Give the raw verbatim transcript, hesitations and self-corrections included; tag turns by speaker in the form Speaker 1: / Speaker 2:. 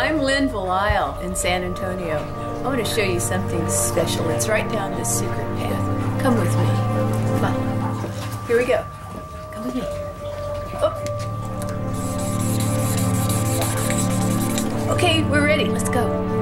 Speaker 1: I'm Lyn Belisle in San Antonio. I want to show you something special. It's right down this secret path. Come with me. Come on. Here we go. Come with me. Oh. Okay, we're ready. Let's go.